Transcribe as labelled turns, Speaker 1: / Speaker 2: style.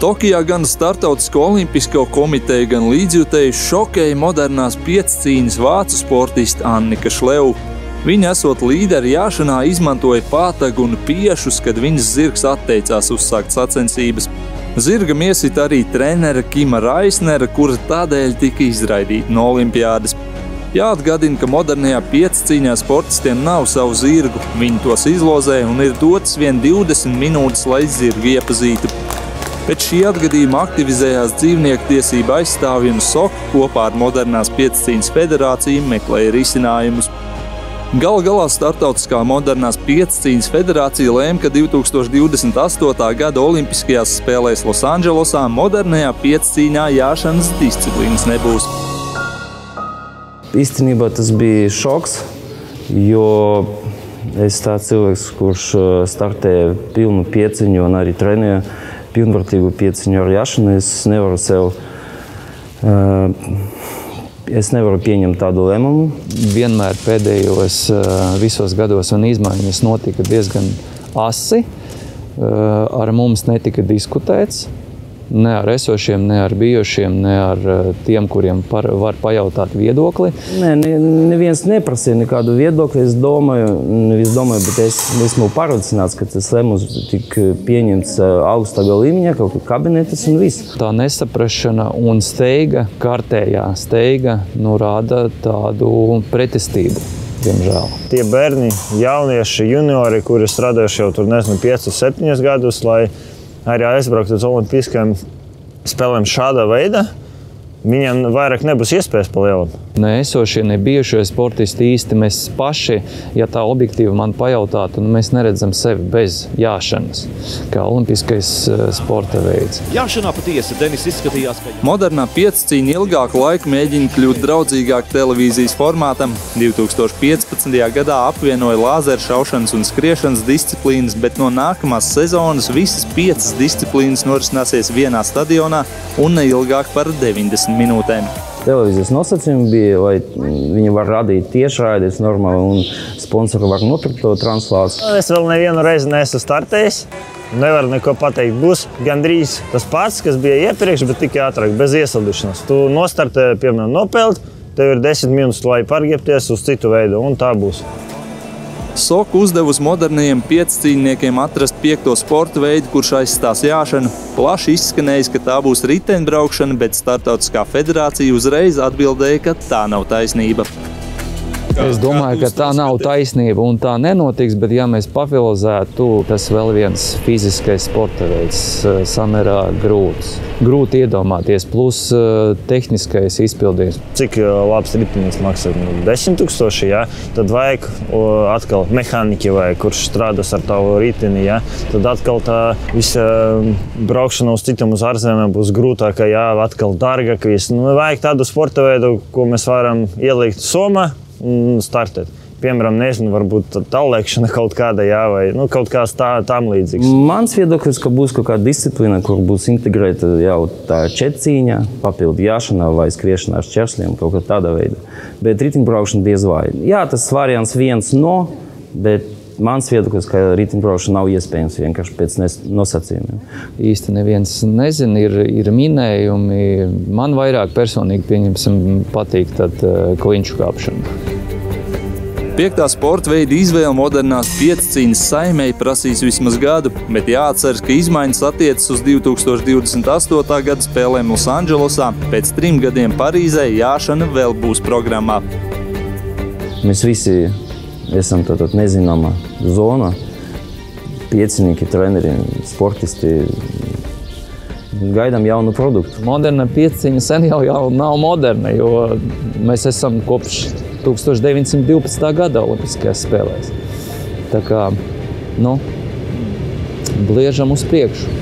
Speaker 1: Tokijā gan Startautisko olimpisko komiteju, gan līdzjutēju šokēja modernās piecīņas vācu sportiste Annika Šleva. Viņa esot līderi jāšanā izmantoja pātagu un piešus, kad viņas zirgs atteicās uzsākt sacensības. Zirgam iesita arī trenere Kima Raisnere, kura tādēļ tika izraidīta no olimpiādas. Jāatgādina, ka modernajā piecīņā sportistiem nav savu zirgu. Viņi tos izlozē un ir dotas vien 20 minūtes, lai zirgu iepazītu. Pēc šī atgadījuma aktivizējās dzīvnieku tiesību aizstāvji un SOK kopā ar Modernās piecīņas federāciju meklēja risinājumus. Galu galā Startautiskā modernās piecīņas federācija lēma, ka 2028. gada Olimpiskajās spēlēs Losandželosā modernajā piecīņā jāšanas disciplīnas nebūs.
Speaker 2: Īstenībā tas bija šoks, jo es tāds cilvēks, kurš startēja pilnu pieciņu un arī trenēja pilnvērtīgu pieciņu ar jāšanu, es nevaru pieņemt tādu lēmumu.
Speaker 3: Vienmēr pēdējos visos gados un izmaiņas notika diezgan asi. Ar mums netika diskutēts. Ne ar esošiem, ne ar bijušiem, ne ar tiem, kuriem var pajautāt viedokli.
Speaker 2: Nē, neviens neprasīja nekādu viedokli. Es domāju, bet es esmu pārliecināts, ka tas lēmums tika pieņemts augstākā līmeņā, kaut kā kabinetes un viss.
Speaker 3: Tā nesaprašana un steiga, kārtējā steiga, rāda tādu pretestību. Diemžēl.
Speaker 4: Tie bērni, jaunieši, juniori, kuri strādājuši jau tur 5-7 gadus, lai arī aizbraukt uz olimpiskajām spēlēm šādā veidā, viņiem vairāk nebūs iespējas pa lielam.
Speaker 3: Ne esošie, ne bijušie sportisti īsti mēs paši, ja tā objektīvi man pajautātu, mēs neredzam sevi bez jāšanas, kā olimpiskais sporta veids.
Speaker 5: Jāšanā patiesi Denis izskatījās, ka...
Speaker 1: Modernā piecīņa ilgāku laiku mēģina kļūt draudzīgāk televīzijas formātam. 2015. gadā apvienoja lāzeršaušanas un skriešanas disciplīnas, bet no nākamās sezonas visas 5 disciplīnas norisināsies vienā stadionā un ne ilgāk par 90 minūtēm.
Speaker 2: Televīzijas nosacījumi bija, lai viņi var radīt tiešraides normāli un sponsori var nopirkt to translāciju.
Speaker 4: Es vēl nevienu reizi neesmu startējis. Nevaru neko pateikt. Būs gandrīz tas pats, kas bija iepriekš, bet tikai ātrāk, bez iesaldīšanas. Tu nostartē, piemēram, nopeld, tev ir 10 minūtes, lai pārģēpties uz citu veidu, un tā būs.
Speaker 1: SOK uzdevusi modernajiem piecīņniekiem atrast 5. sporta veidu, kurš aizstās jāšanu. Plaši izskanējis, ka tā būs riteņbraukšana, bet Startautiskā federācija uzreiz atbildēja, ka tā nav taisnība.
Speaker 3: Es domāju, ka tā nav taisnība un tā nenotiks, bet ja mēs pafilozētu, tas vēl viens fiziskais sporta veids samērā grūts. Grūti iedomāties, plus tehniskais izpildījums.
Speaker 4: Cik labs ritenis maksā? 10 000, ja? Tad vajag atkal mehāniķi, kurš strādās ar tavu riteni. Ja? Tad atkal tā visa braukšana uz citam uz ārzemēm būs grūtāka, ja? Atkal dārgāk. Vajag tādu sporta veidu, ko mēs varam ielikt somā un startēt. Piemēram, nezinu, varbūt tālēkšana kaut kāda, jā, vai kaut kāds tam līdzīgs.
Speaker 2: Mans viedoklis, ka būs kaut kāda disciplīna, kur būs integrēta jau tā četcīņa, papildu jāšanā vai skriešanā ar šķēršļiem, kaut kā tāda veida. Bet riteņbraukšana diez vai. Jā, tas variants viens no, bet mans viedoklis, ka riteņbraukšana nav iespējams vienkārši pēc nosacījumiem.
Speaker 3: Īsti neviens nezin, ir minējumi. Man vairāk personīgi, pieņemsim, patīk tad klinšu kāpšana.
Speaker 1: 5. sporta veida izvēle modernās piecīņas saimei prasīs vismaz gadu, bet jāatceras, ka izmaiņas attiecas uz 2028. gada spēlēm Losandželosā. Pēc 3 gadiem Parīzē jāšana vēl būs programmā.
Speaker 2: Mēs visi esam tātad nezināmā zona. Piecinieki, treneri, sportisti. Gaidām jaunu produktu.
Speaker 3: Moderna piecīņa sen jau nav moderna, jo mēs esam kopš 1912. gada Olimpiskajās spēlēs. Tā kā, bliežam uz priekšu.